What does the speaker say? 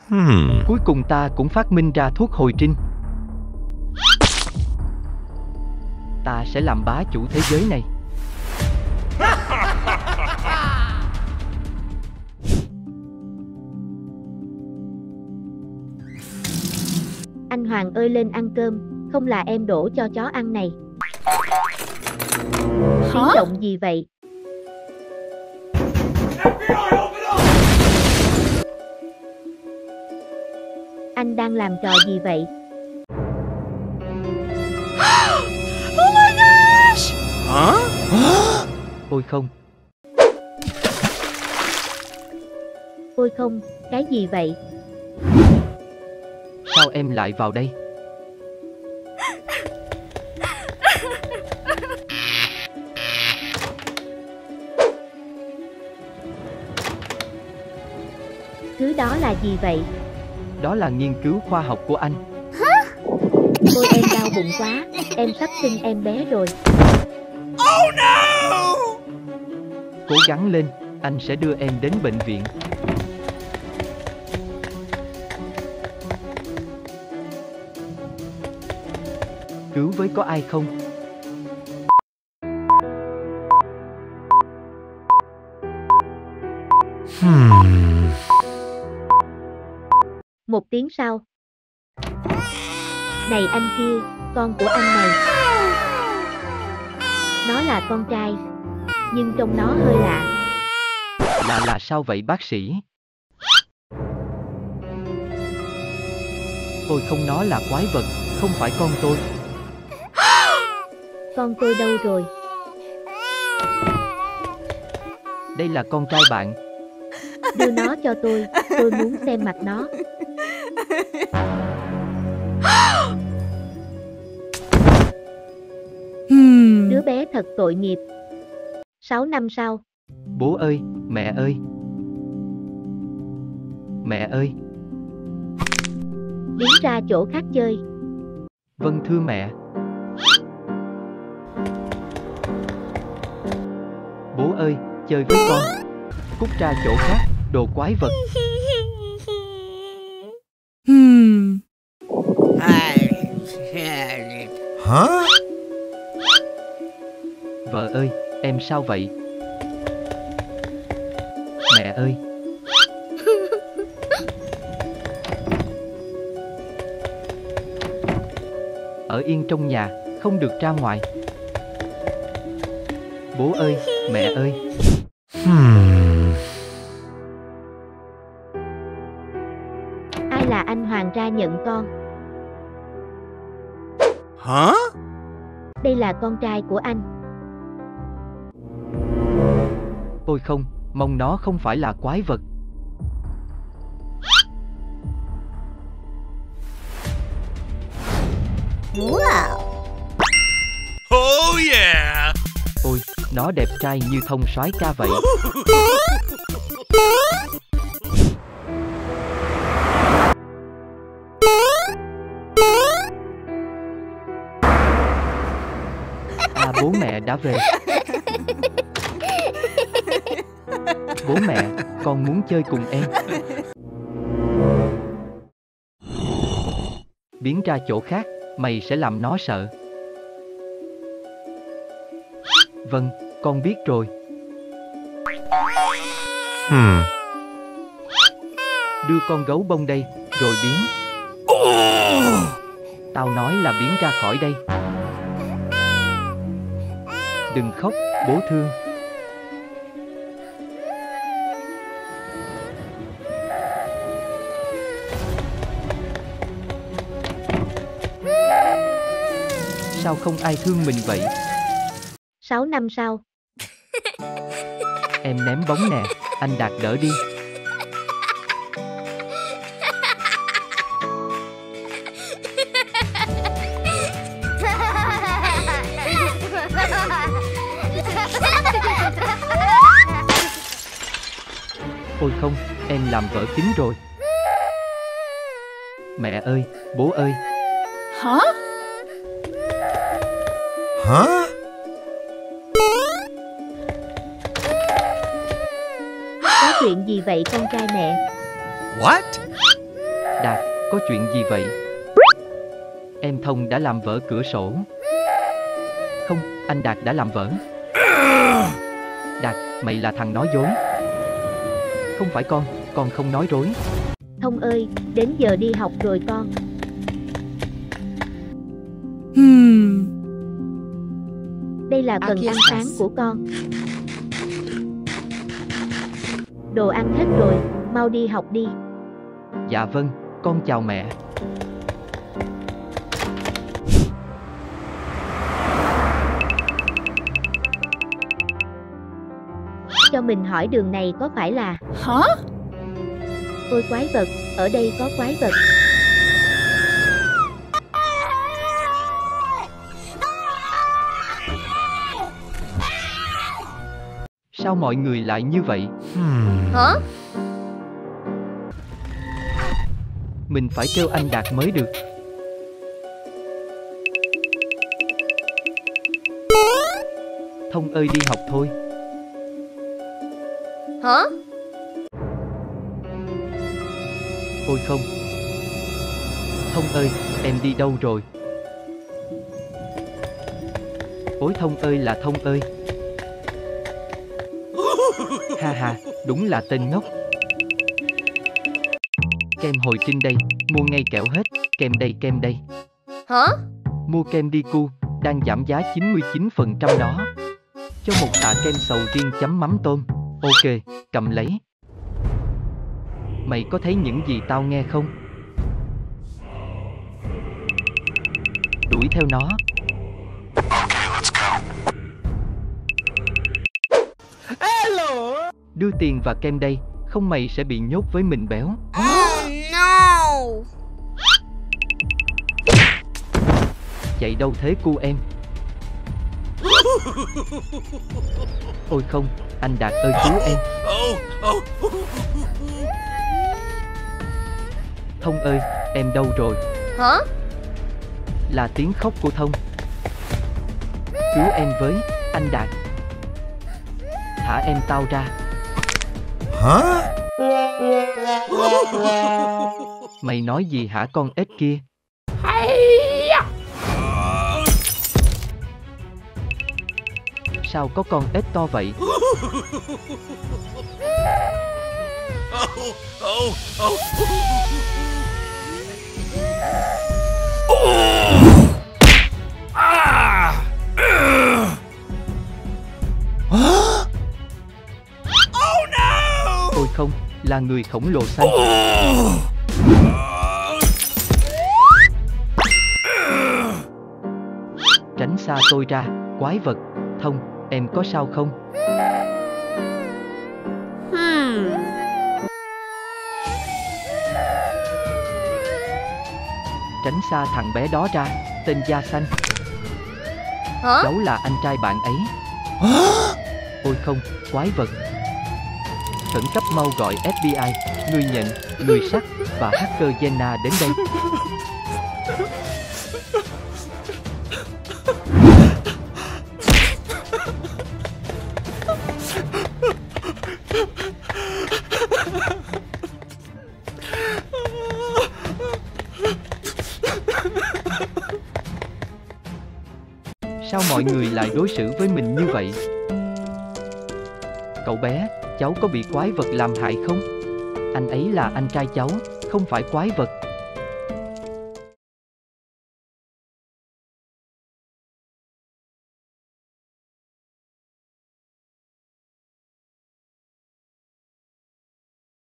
Cuối cùng ta cũng phát minh ra thuốc hồi trinh. Ta sẽ làm bá chủ thế giới này. Anh Hoàng ơi, lên ăn cơm, không là em đổ cho chó ăn này. Tiếng động gì vậy? Anh đang làm trò gì vậy? Oh my gosh! Hả? Ôi không. Ôi không, cái gì vậy? Sao em lại vào đây? Thứ đó là gì vậy? Đó là nghiên cứu khoa học của anh. Ôi em đau bụng quá, em sắp sinh em bé rồi. Oh no! Cố gắng lên, anh sẽ đưa em đến bệnh viện. Cứu với có ai không? Một tiếng sau. Này anh kia, con của anh này. Nó là con trai, nhưng trông nó hơi lạ. Là sao vậy bác sĩ? Ôi không, nó là quái vật, không phải con tôi. Con tôi đâu rồi? Đây là con trai bạn. Đưa nó cho tôi muốn xem mặt nó. Đứa bé thật tội nghiệp. 6 năm sau. Bố ơi, mẹ ơi. Mẹ ơi. Biến ra chỗ khác chơi. Vâng thưa mẹ. Bố ơi, chơi với con. Cút ra chỗ khác, đồ quái vật. Hả? Vợ ơi, em sao vậy? Mẹ ơi. Ở yên trong nhà, không được ra ngoài. Bố ơi, mẹ ơi. Ai là anh Hoàng ra nhận con? Hả? Đây là con trai của anh. Ôi không, mong nó không phải là quái vật. Wow! Oh yeah! Ôi, nó đẹp trai như thông soái ca vậy. À, bố mẹ đã về. Bố mẹ, con muốn chơi cùng em. Biến ra chỗ khác, mày sẽ làm nó sợ. Vâng, con biết rồi. Đưa con gấu bông đây, rồi biến. Tao nói là biến ra khỏi đây. Đừng khóc, bố thương. Sao không ai thương mình vậy? 6 năm sau. Em ném bóng nè, anh Đạt đỡ đi. Ôi không, em làm vỡ kính rồi. Mẹ ơi, bố ơi. Hả? Hả? Có chuyện gì vậy con trai mẹ? What? Đạt, có chuyện gì vậy? Em Thông đã làm vỡ cửa sổ. Không, anh Đạt đã làm vỡ. Đạt, mày là thằng nói dối. Không phải con không nói dối. Thông ơi, đến giờ đi học rồi con. Đây là phần ăn sáng của con. Đồ ăn hết rồi, mau đi học đi. Dạ vâng, con chào mẹ. Cho mình hỏi đường này có phải là... Hả? Ôi quái vật, ở đây có quái vật. Sao mọi người lại như vậy? Hả? Mình phải kêu anh Đạt mới được. Thông ơi đi học thôi. Hả? Ôi không. Thông ơi, em đi đâu rồi? Ôi Thông ơi là Thông ơi. Ha ha, đúng là tên ngốc. Kem hồi trinh đây, mua ngay kẹo hết. Kem đây. Hả? Mua kem Diku, đang giảm giá 99% đó. Cho một tạ kem sầu riêng chấm mắm tôm. Ok, cầm lấy. Mày có thấy những gì tao nghe không? Đuổi theo nó. Hello. Đưa tiền và kem đây, không mày sẽ bị nhốt với mình béo. Oh no. Chạy đâu thế cu em? Ôi không, anh Đạt ơi cứu em. Thông ơi, em đâu rồi? Hả? Là tiếng khóc của Thông. Cứu em với, anh Đạt. Thả em tao ra. Hả? Mày nói gì hả con ếch kia? Sao có con ếch to vậy? Ôi không, là người khổng lồ xanh. Tránh xa tôi ra, quái vật. Thông, em có sao không? Tránh xa thằng bé đó ra, tên da xanh. Hả? Cháu là anh trai bạn ấy. Ôi không, quái vật. Khẩn cấp mau gọi FBI, người nhận, người sắt và hacker Jenna đến đây. Sao mọi người lại đối xử với mình như vậy? Cậu bé, cháu có bị quái vật làm hại không? Anh ấy là anh trai cháu, không phải quái vật.